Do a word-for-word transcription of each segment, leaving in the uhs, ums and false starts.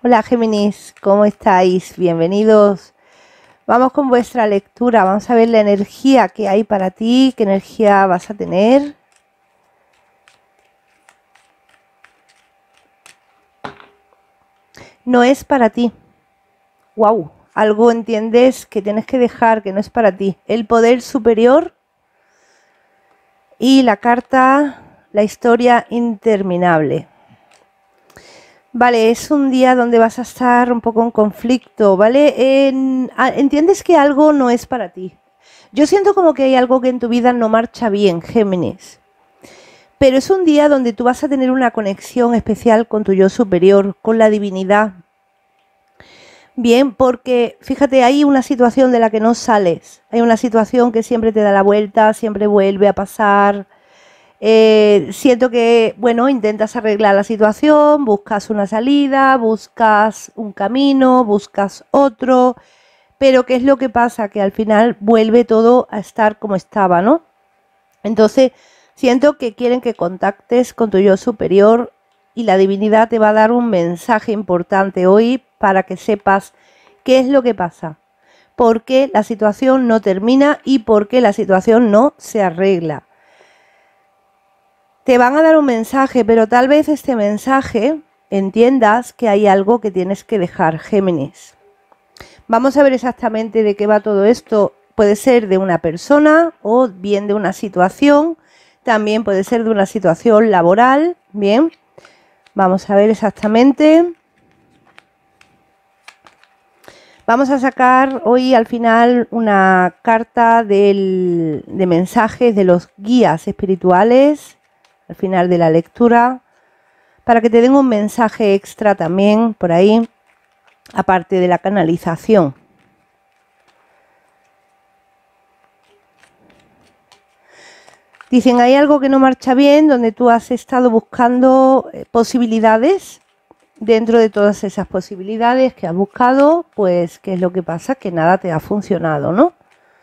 Hola Géminis, ¿cómo estáis? Bienvenidos. Vamos con vuestra lectura. Vamos a ver la energía que hay para ti, qué energía vas a tener. No es para ti. Wow, algo entiendes que tienes que dejar, que no es para ti. El poder superior y la carta, la historia interminable. Vale, es un día donde vas a estar un poco en conflicto, ¿vale? En, a, entiendes que algo no es para ti. Yo siento como que hay algo que en tu vida no marcha bien, Géminis. Pero es un día donde tú vas a tener una conexión especial con tu yo superior, con la divinidad. Bien, porque fíjate, hay una situación de la que no sales. Hay una situación que siempre te da la vuelta, siempre vuelve a pasar. Eh, siento que, bueno, intentas arreglar la situación, buscas una salida, buscas un camino, buscas otro, pero ¿qué es lo que pasa? Que al final vuelve todo a estar como estaba, ¿no? Entonces, siento que quieren que contactes con tu yo superior y la divinidad te va a dar un mensaje importante hoy para que sepas qué es lo que pasa, por qué la situación no termina y por qué la situación no se arregla. Te van a dar un mensaje, pero tal vez este mensaje entiendas que hay algo que tienes que dejar, Géminis. Vamos a ver exactamente de qué va todo esto. Puede ser de una persona o bien de una situación. También puede ser de una situación laboral. Bien, vamos a ver exactamente. Vamos a sacar hoy al final una carta del, de mensajes de los guías espirituales al final de la lectura, para que te den un mensaje extra también por ahí, aparte de la canalización. Dicen, hay algo que no marcha bien, donde tú has estado buscando posibilidades. Dentro de todas esas posibilidades que has buscado, pues, ¿qué es lo que pasa? Que nada te ha funcionado, ¿no?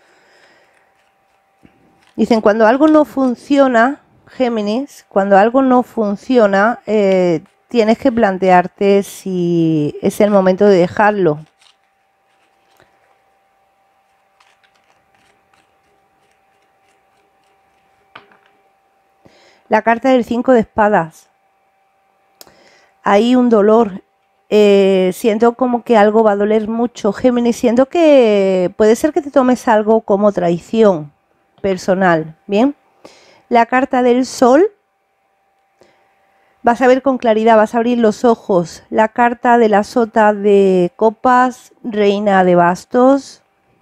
Dicen, cuando algo no funciona, Géminis, cuando algo no funciona, eh, tienes que plantearte si es el momento de dejarlo. La carta del cinco de espadas. Hay un dolor. Eh, siento como que algo va a doler mucho, Géminis. Siento que puede ser que te tomes algo como traición personal. Bien. La carta del sol. Vas a ver con claridad, vas a abrir los ojos. La carta de la sota de copas, reina de bastos,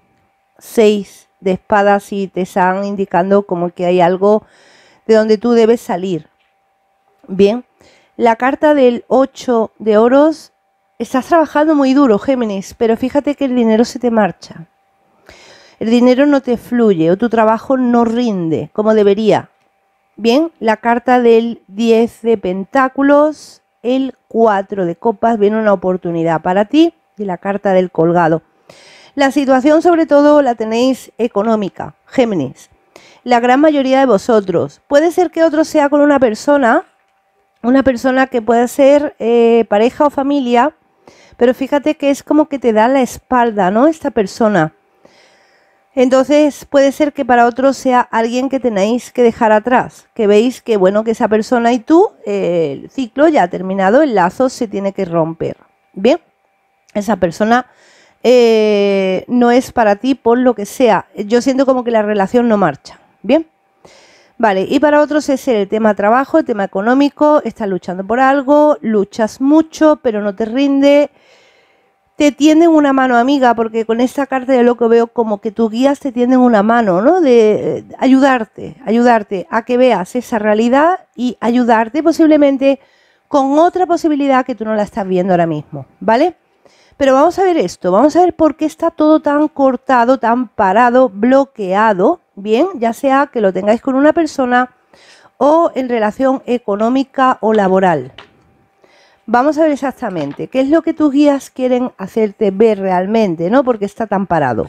seis de espadas y te están indicando como que hay algo de donde tú debes salir. Bien, la carta del ocho de oros, estás trabajando muy duro, Géminis, pero fíjate que el dinero se te marcha. El dinero no te fluye o tu trabajo no rinde como debería. Bien, la carta del diez de pentáculos, el cuatro de copas, viene una oportunidad para ti y la carta del colgado. La situación sobre todo la tenéis económica, Géminis. La gran mayoría de vosotros. Puede ser que otro sea con una persona, una persona que pueda ser eh, pareja o familia, pero fíjate que es como que te da la espalda, ¿no? Esta persona. Entonces puede ser que para otros sea alguien que tenéis que dejar atrás, que veis que bueno, que esa persona y tú, eh, el ciclo ya ha terminado, el lazo se tiene que romper. Bien, esa persona eh, no es para ti por lo que sea. Yo siento como que la relación no marcha. Bien, vale, y para otros es el tema trabajo, el tema económico, estás luchando por algo, luchas mucho, pero no te rinde. Te tienden una mano amiga, porque con esta carta de lo que veo como que tus guías te tienden una mano, ¿no? De eh, ayudarte, ayudarte a que veas esa realidad y ayudarte posiblemente con otra posibilidad que tú no la estás viendo ahora mismo, ¿vale? Pero vamos a ver esto, vamos a ver por qué está todo tan cortado, tan parado, bloqueado, ¿bien? Ya sea que lo tengáis con una persona o en relación económica o laboral. Vamos a ver exactamente qué es lo que tus guías quieren hacerte ver realmente, ¿no? Porque está tan parado.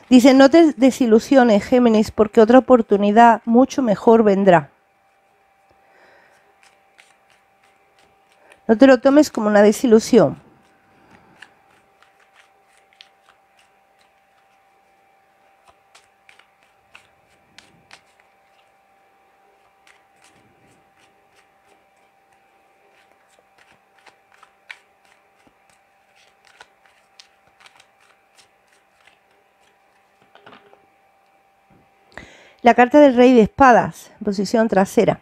Dice, no te desilusiones, Géminis, porque otra oportunidad mucho mejor vendrá. No te lo tomes como una desilusión. La carta del Rey de Espadas, en posición trasera.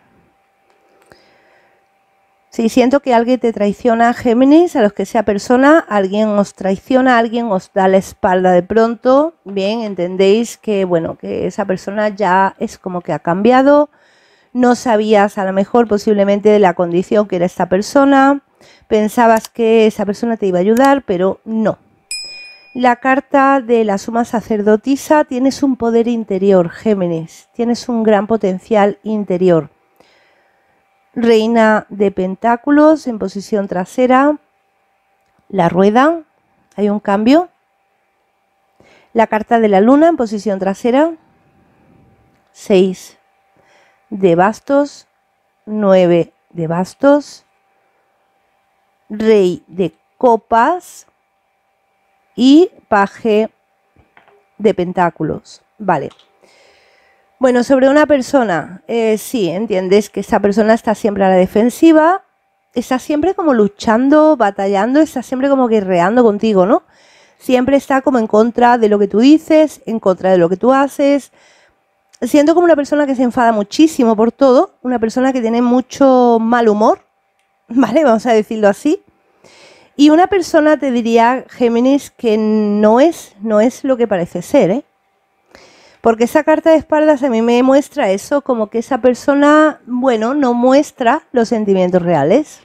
Si siento que alguien te traiciona, Géminis, a los que sea persona, alguien os traiciona, alguien os da la espalda de pronto, bien, entendéis que, bueno, que esa persona ya es como que ha cambiado, no sabías a lo mejor posiblemente de la condición que era esta persona, pensabas que esa persona te iba a ayudar, pero no. La carta de la suma sacerdotisa, tienes un poder interior, Géminis, tienes un gran potencial interior. Reina de Pentáculos en posición trasera, la rueda, hay un cambio. La carta de la luna en posición trasera, seis de bastos, nueve de bastos, rey de copas y paje de pentáculos. Vale. Bueno, sobre una persona, eh, sí, entiendes que esa persona está siempre a la defensiva, está siempre como luchando, batallando, está siempre como guerreando contigo, ¿no? Siempre está como en contra de lo que tú dices, en contra de lo que tú haces. Siento como una persona que se enfada muchísimo por todo, una persona que tiene mucho mal humor, ¿vale? Vamos a decirlo así. Y una persona, te diría, Géminis, que no es, no es lo que parece ser, ¿eh? Porque esa carta de espaldas a mí me muestra eso, como que esa persona, bueno, no muestra los sentimientos reales.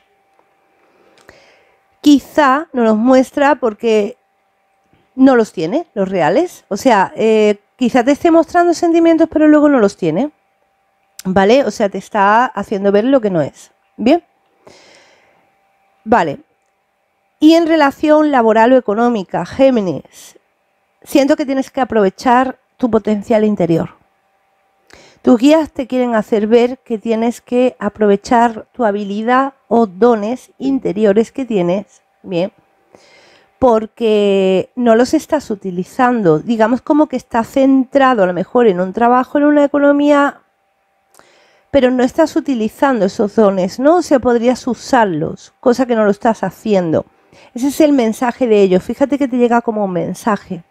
Quizá no los muestra porque no los tiene, los reales. O sea, eh, quizá te esté mostrando sentimientos, pero luego no los tiene. ¿Vale? O sea, te está haciendo ver lo que no es. ¿Bien? Vale. Y en relación laboral o económica, Géminis, siento que tienes que aprovechar tu potencial interior. Tus guías te quieren hacer ver que tienes que aprovechar tu habilidad o dones interiores que tienes, bien, porque no los estás utilizando. Digamos como que estás centrado a lo mejor en un trabajo, en una economía, pero no estás utilizando esos dones, ¿no? O sea, podrías usarlos, cosa que no lo estás haciendo. Ese es el mensaje de ellos. Fíjate que te llega como un mensaje.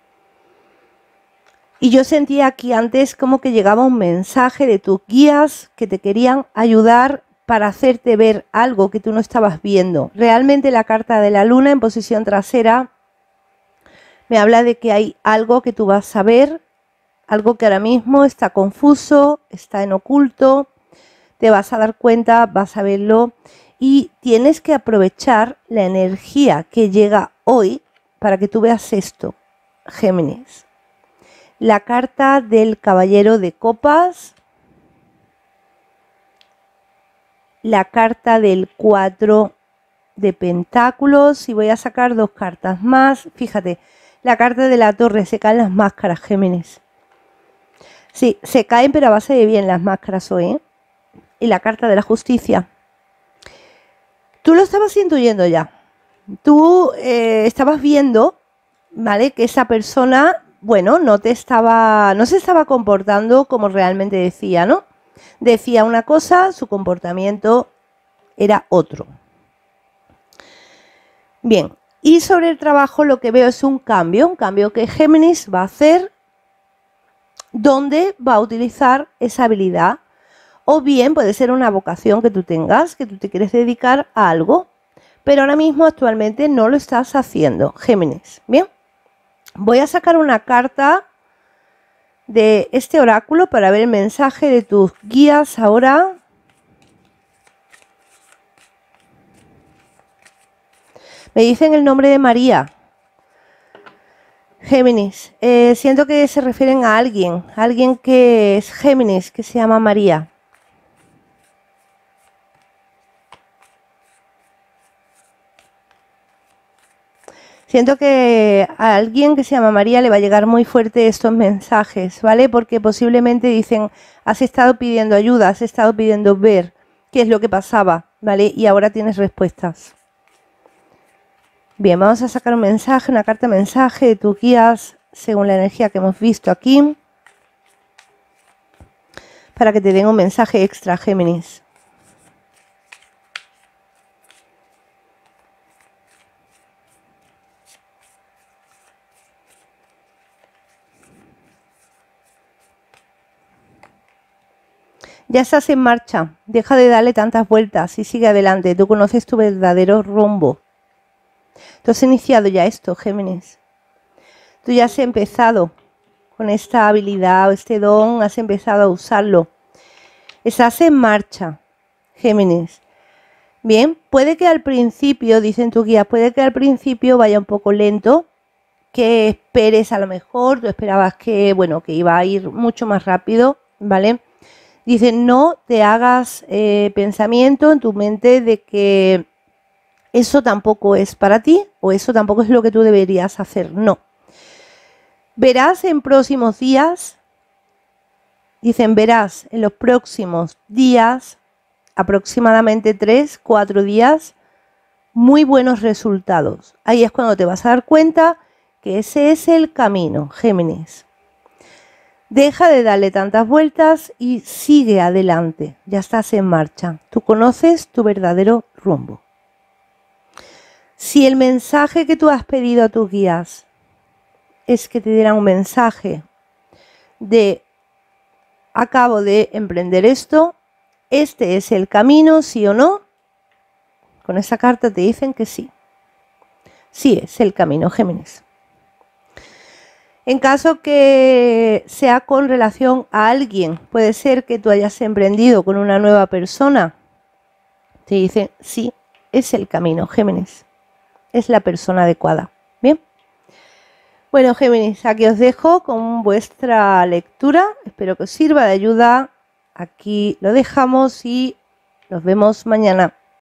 Y yo sentía aquí antes como que llegaba un mensaje de tus guías que te querían ayudar para hacerte ver algo que tú no estabas viendo. Realmente la carta de la luna en posición trasera me habla de que hay algo que tú vas a ver, algo que ahora mismo está confuso, está en oculto, te vas a dar cuenta, vas a verlo y tienes que aprovechar la energía que llega hoy para que tú veas esto, Géminis. La carta del caballero de copas, la carta del cuatro de pentáculos y voy a sacar dos cartas más. Fíjate, la carta de la torre, se caen las máscaras, Géminis. Sí, se caen pero a base de bien las máscaras hoy, ¿eh? Y la carta de la justicia. Tú lo estabas intuyendo ya. Tú eh, estabas viendo, ¿vale? Que esa persona, bueno, no te estaba, no se estaba comportando como realmente decía, ¿no? Decía una cosa, su comportamiento era otro. Bien, y sobre el trabajo lo que veo es un cambio, un cambio que Géminis va a hacer, donde va a utilizar esa habilidad. O bien puede ser una vocación que tú tengas, que tú te quieres dedicar a algo, pero ahora mismo actualmente no lo estás haciendo, Géminis. Bien, voy a sacar una carta de este oráculo para ver el mensaje de tus guías ahora. Me dicen el nombre de María. Géminis, eh, siento que se refieren a alguien, a alguien que es Géminis, que se llama María. Siento que a alguien que se llama María le va a llegar muy fuerte estos mensajes, ¿vale? Porque posiblemente dicen, has estado pidiendo ayuda, has estado pidiendo ver qué es lo que pasaba, ¿vale? Y ahora tienes respuestas. Bien, vamos a sacar un mensaje, una carta mensaje de tus guías, según la energía que hemos visto aquí, para que te den un mensaje extra, Géminis. Ya estás en marcha, deja de darle tantas vueltas y sigue adelante. Tú conoces tu verdadero rumbo. Tú has iniciado ya esto, Géminis. Tú ya has empezado con esta habilidad o este don, has empezado a usarlo. Estás en marcha, Géminis. Bien, puede que al principio, dicen tus guías, puede que al principio vaya un poco lento, que esperes a lo mejor, tú esperabas que, bueno, que iba a ir mucho más rápido, ¿vale? Dicen, no te hagas eh, pensamiento en tu mente de que eso tampoco es para ti o eso tampoco es lo que tú deberías hacer. No. Verás en próximos días, dicen, verás en los próximos días, aproximadamente tres, cuatro días, muy buenos resultados. Ahí es cuando te vas a dar cuenta que ese es el camino, Géminis. Deja de darle tantas vueltas y sigue adelante. Ya estás en marcha. Tú conoces tu verdadero rumbo. Si el mensaje que tú has pedido a tus guías es que te dieran un mensaje de acabo de emprender esto, este es el camino, sí o no, con esa carta te dicen que sí. Sí es el camino, Géminis. En caso que sea con relación a alguien, puede ser que tú hayas emprendido con una nueva persona, te dicen, sí, es el camino, Géminis. Es la persona adecuada. Bien. Bueno, Géminis, aquí os dejo con vuestra lectura. Espero que os sirva de ayuda. Aquí lo dejamos y nos vemos mañana.